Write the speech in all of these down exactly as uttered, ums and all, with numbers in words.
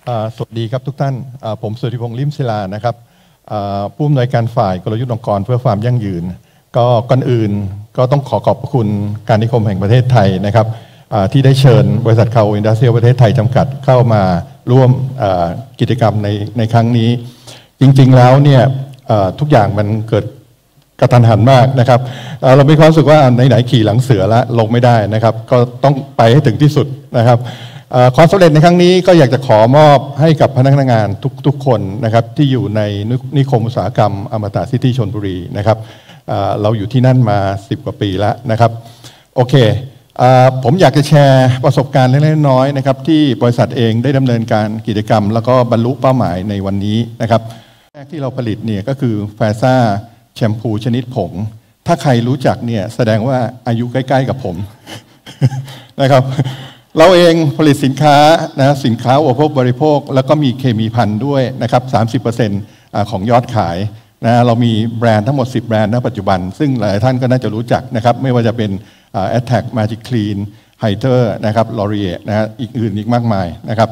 สวัสดีครับทุกท่านผมสุทธิพงษ์ลิมศิลานะครับผู้อำนวยการฝ่ายกลยุทธ์องค์กรเพื่อความยั่งยืนก็ก่อนอื่นก็ต้องขอขอบคุณการนิคมแห่งประเทศไทยนะครับที่ได้เชิญบริษัทคาโออินดัสเทรียลประเทศไทยจำกัดเข้ามาร่วมกิจกรรมในในครั้งนี้จริงๆแล้วเนี่ยทุกอย่างมันเกิดกระทันหันมากนะครับเรามีความรู้สึกว่าไหนๆขี่หลังเสือแล้วลงไม่ได้นะครับก็ต้องไปให้ถึงที่สุดนะครับความสำเร็จในครั้งนี้ก็อยากจะขอมอบให้กับพนักงานทุกๆคนนะครับที่อยู่ในนิคมอุตสาหกรรมอมตะซิตี้ชลบุรีนะครับเราอยู่ที่นั่นมาสิบกว่าปีแล้วนะครับโอเคผมอยากจะแชร์ประสบการณ์เล็กๆน้อยๆนะครับที่บริษัทเองได้ดำเนินการกิจกรรมแล้วก็บรรลุเป้าหมายในวันนี้นะครับแรกที่เราผลิตเนี่ยก็คือแฟซ่าแชมพูชนิดผงถ้าใครรู้จักเนี่ยแสดงว่าอายุใกล้ๆกับผมนะครับเราเองผลิตสินค้านะสินค้าอุปโภคบริโภคแล้วก็มีเคมีภัณฑ์ด้วยนะครับ สามสิบเปอร์เซ็นต์ ของยอดขายนะเรามีแบรนด์ทั้งหมดสิบแบรนด์ณปัจจุบันซึ่งหลายท่านก็น่าจะรู้จักนะครับไม่ว่าจะเป็น Attack Magic Clean Hiter นะครับ L'Oreal นะฮะอีกอื่นอีกมากมายนะครับ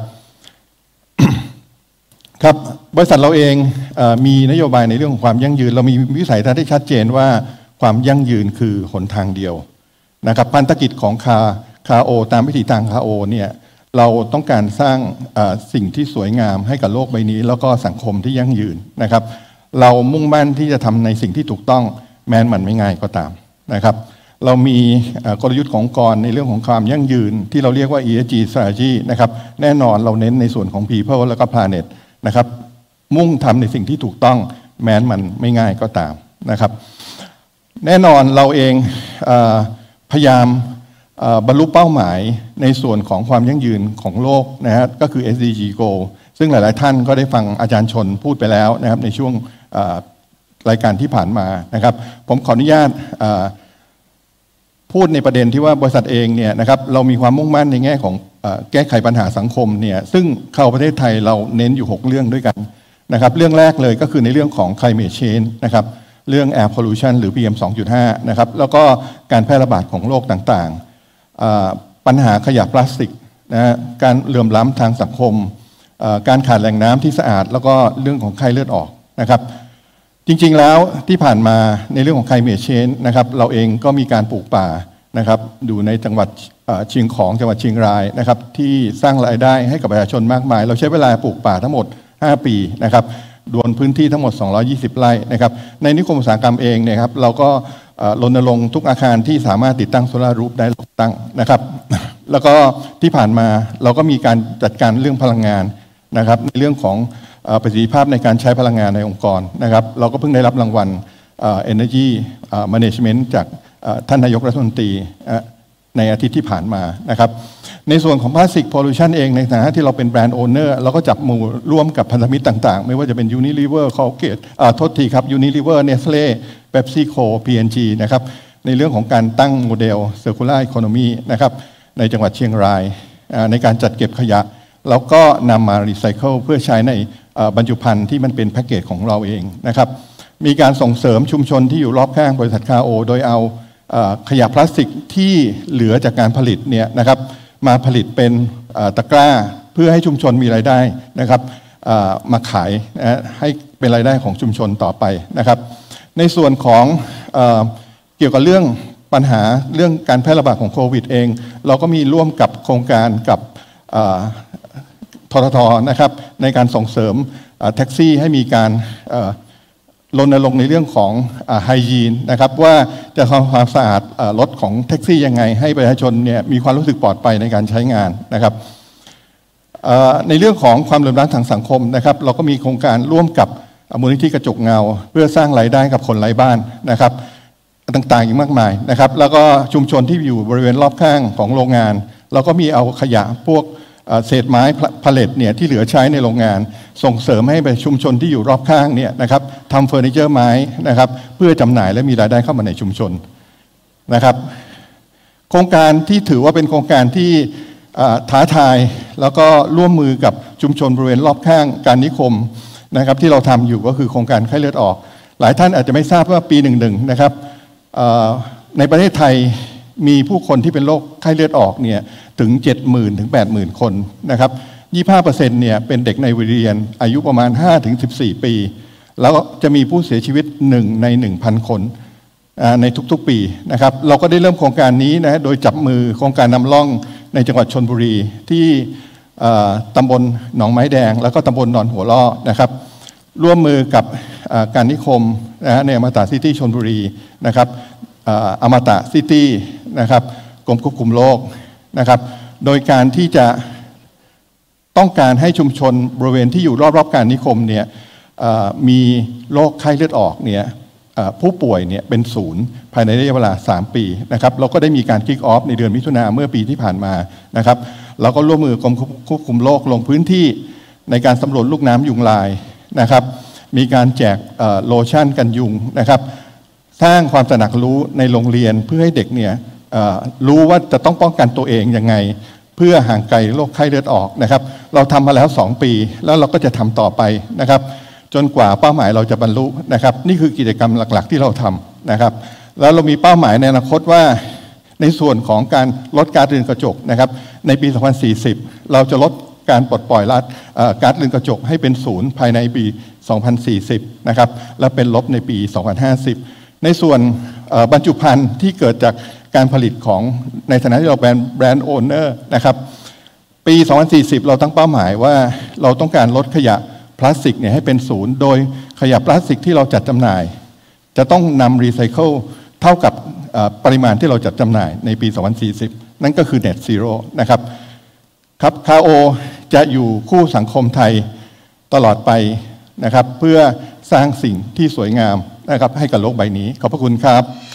ครับบริษัทเราเองมีนโยบายในเรื่องของความยั่งยืนเรามีวิสัยทัศน์ที่ชัดเจนว่าความยั่งยืนคือหนทางเดียวนะครับพันธกิจของคาคาโอตามวิถีทางคาโอเนี่ยเราต้องการสร้างสิ่งที่สวยงามให้กับโลกใบนี้แล้วก็สังคมที่ยั่งยืนนะครับเรามุ่งมั่นที่จะทำในสิ่งที่ถูกต้องแม้มันไม่ง่ายก็ตามนะครับเรามีกลยุทธ์ขององค์กรในเรื่องของความยั่งยืนที่เราเรียกว่า อี เอส จี strategy นะครับแน่นอนเราเน้นในส่วนของ people แล้วก็ planet นะครับมุ่งทำในสิ่งที่ถูกต้องแม้มันไม่ง่ายก็ตามนะครับแน่นอนเราเองพยายามบรรลุเป้าหมายในส่วนของความยั่งยืนของโลกนะฮะก็คือ เอส ดี จี Goal ซึ่งหลายๆท่านก็ได้ฟังอาจารย์ชนพูดไปแล้วนะครับในช่วงรายการที่ผ่านมานะครับผมขออนุญาตพูดในประเด็นที่ว่าบริษัทเองเนี่ยนะครับเรามีความมุ่งมั่นในแง่ของแก้ไขปัญหาสังคมเนี่ยซึ่งเข้าประเทศไทยเราเน้นอยู่หกเรื่องด้วยกันนะครับเรื่องแรกเลยก็คือในเรื่องของ climate change นะครับเรื่อง air pollution หรือ พี เอ็ม สองจุดห้า นะครับแล้วก็การแพร่ระบาดของโรคต่างๆปัญหาขยะพลาสติกนะการเหลื่อมล้ำทางสังคมการขาดแหล่งน้ำที่สะอาดแล้วก็เรื่องของไข้เลือดออกนะครับจริงๆแล้วที่ผ่านมาในเรื่องของ climate change นะครับเราเองก็มีการปลูกป่านะครับอยู่ในจังหวัดเชียงของจังหวัดเชียงรายนะครับที่สร้างรายได้ให้กับประชาชนมากมายเราใช้เวลาปลูกป่าทั้งหมดห้าปีนะครับรวมพื้นที่ทั้งหมดสองร้อยยี่สิบไร่นะครับในนิคมอุตสาหกรรมเองเนี่ยครับเราก็รณรงค์ทุกอาคารที่สามารถติดตั้งโซลาร์รูฟได้ติดตั้งนะครับแล้วก็ที่ผ่านมาเราก็มีการจัดการเรื่องพลังงานนะครับในเรื่องของประสิทธิภาพในการใช้พลังงานในองค์กรนะครับเราก็เพิ่งได้รับรางวัล Energy Management จากท่านนายกรัฐมนตรีในอาทิตย์ที่ผ่านมานะครับในส่วนของพลาสติกพอลูชันเองในฐานะที่เราเป็นแบรนด์โอเนอร์เราก็จับมือร่วมกับพันธมิตรต่างๆไม่ว่าจะเป็น Unilever Colgate โทษทีครับ Unilever Nestle PepsiCo พี เอ็น จี นะครับในเรื่องของการตั้งโมเดล Circular Economy นะครับในจังหวัดเชียงรายในการจัดเก็บขยะแล้วก็นำมารีไซเคิลเพื่อใช้ในบรรจุภัณฑ์ที่มันเป็นแพ็กเกจของเราเองนะครับมีการส่งเสริมชุมชนที่อยู่รอบข้างบริษัทคาโอโดยเอาขยะพลาสติกที่เหลือจากการผลิตเนี่ยนะครับมาผลิตเป็นตะกร้าเพื่อให้ชุมชนมีรายได้นะครับมาขายให้เป็นรายได้ของชุมชนต่อไปนะครับในส่วนของเกี่ยวกับเรื่องปัญหาเรื่องการแพร่ระบาดของโควิดเองเราก็มีร่วมกับโครงการกับทททนะครับในการส่งเสริมแท็กซี่ให้มีการรณรงค์ในเรื่องของไฮยีนนะครับว่าจะทำความสะอาดรถของแท็กซี่ยังไงให้ประชาชนเนี่ยมีความรู้สึกปลอดภัยในการใช้งานนะครับในเรื่องของความเหลื่อมล้ำทางสังคมนะครับเราก็มีโครงการร่วมกับมูลนิธิกระจกเงาเพื่อสร้างรายได้กับคนไร้บ้านนะครับต่างๆอีกมากมายนะครับแล้วก็ชุมชนที่อยู่บริเวณรอบข้างของโรงงานเราก็มีเอาขยะพวกเศษไม้พาเลตเนี่ยที่เหลือใช้ในโรงงานส่งเสริมให้ไปชุมชนที่อยู่รอบข้างเนี่ยนะครับทำเฟอร์นิเจอร์ไม้นะครับเพื่อจำหน่ายและมีรายได้เข้ามาในชุมชนนะครับโครงการที่ถือว่าเป็นโครงการที่ท้าทายแล้วก็ร่วมมือกับชุมชนบริเวณรอบข้างการนิคมนะครับที่เราทำอยู่ก็คือโครงการไข้เลือดออกหลายท่านอาจจะไม่ทราบว่าปีหนึ่งหนึ่งนะครับในประเทศไทยมีผู้คนที่เป็นโรคไข้เลือดออกเนี่ยถึง เจ็ดหมื่น ถึง แปดหมื่น คนนะครับยี่สิบห้าเปอร์เซ็นต์เนี่ยเป็นเด็กในวัยเรียนอายุประมาณ ห้าถึงสิบสี่ ปี แล้วจะมีผู้เสียชีวิตหนึ่งใน หนึ่งพัน คนในทุกๆปีนะครับเราก็ได้เริ่มโครงการนี้นะโดยจับมือโครงการนำร่องในจังหวัดชลบุรีที่ตำบลหนองไม้แดงแล้วก็ตำบลดอนหัวล่อนะครับร่วมมือกับการนิคมนะในอมตะซิตี้ชลบุรีนะครับอมตะซิตี้นะครับกรมควบคุมโรคนะครับโดยการที่จะต้องการให้ชุมชนบริเวณที่อยู่รอบๆการนิคมเนี่ยมีโรคไข้เลือดออกเนี่ยผู้ป่วยเนี่ยเป็นศูนย์ภายในระยะเวลาสามปีนะครับเราก็ได้มีการคิกออฟในเดือนมิถุนาเมื่อปีที่ผ่านมานะครับเราก็ร่วมมือกรมควบคุมโรคลงพื้นที่ในการสำรวจลูกน้ำยุงลายนะครับมีการแจกโลชั่นกันยุงนะครับสร้างความตระหนักรู้ในโรงเรียนเพื่อให้เด็กเนี่ยรู้ว่าจะต้องป้องกันตัวเองยังไงเพื่อห่างไกลโรคไข้เลือดออกนะครับเราทำมาแล้วสองปีแล้วเราก็จะทำต่อไปนะครับจนกว่าเป้าหมายเราจะบรรลุนะครับนี่คือกิจกรรมหลักๆที่เราทำนะครับแล้วเรามีเป้าหมายในอนาคตว่าในส่วนของการลดก๊าซเรือนกระจกนะครับในปี สองพันสี่สิบ เราจะลดการปลดปล่อยก๊าซเรือนกระจกให้เป็นศูนย์ภายในปี สองพันสี่สิบ นะครับและเป็นลบในปี สองพันห้าสิบ ในส่วนบรรจุภัณฑ์ที่เกิดจากการผลิตของในฐานะที่เราเป็นแบรนด์โอนเนอร์นะครับปี สองพันสี่สิบ เราตั้งเป้าหมายว่าเราต้องการลดขยะพลาสติกเนี่ยให้เป็นศูนย์โดยขยะพลาสติกที่เราจัดจำหน่ายจะต้องนำรีไซเคิลเท่ากับปริมาณที่เราจัดจำหน่ายในปี สองพันสี่สิบ นั่นก็คือ Net Zero นะครับครับ คา โอ จะอยู่คู่สังคมไทยตลอดไปนะครับเพื่อสร้างสิ่งที่สวยงามนะครับให้กับโลกใบนี้ขอบพระคุณครับ